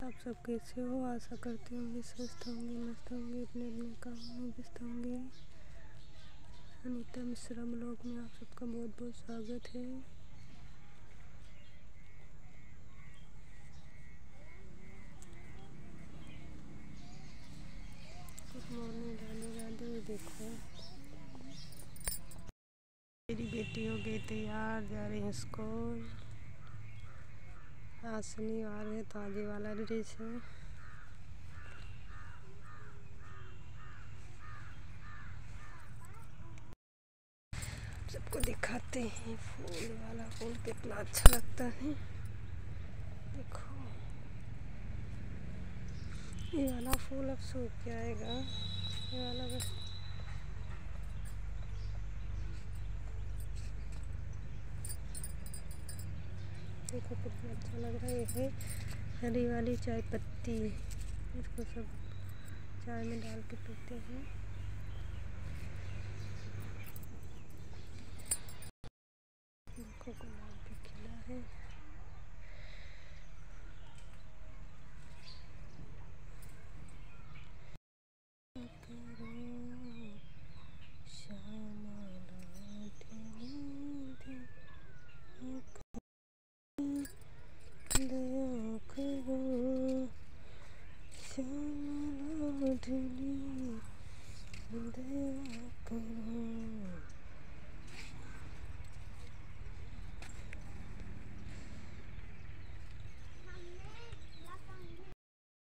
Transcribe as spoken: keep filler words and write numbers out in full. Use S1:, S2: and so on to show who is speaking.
S1: आप सब कैसे हो? आशा करते होंगे स्वस्थ होंगे, मस्त होंगे, अपने अपने कामों में व्यस्त होंगे। अनीता मिश्रा ब्लॉग में आप सबका बहुत बहुत स्वागत है। Good morning, Radhe Radhe. देखो मेरी बेटी हो गई तैयार, जा रही है स्कूल। आज शनिवार है तो आज वाला ड्रेस है। सबको दिखाते हैं फूल वाला। फूल कितना अच्छा लगता है। देखो ये वाला फूल अब सूख जाएगा। ये वाला बस देखो कितना अच्छा लग रहा है। ये है हरी वाली चाय पत्ती। इसको सब चाय में डाल के पीते हैं। देखो गुलाब भी खिला है।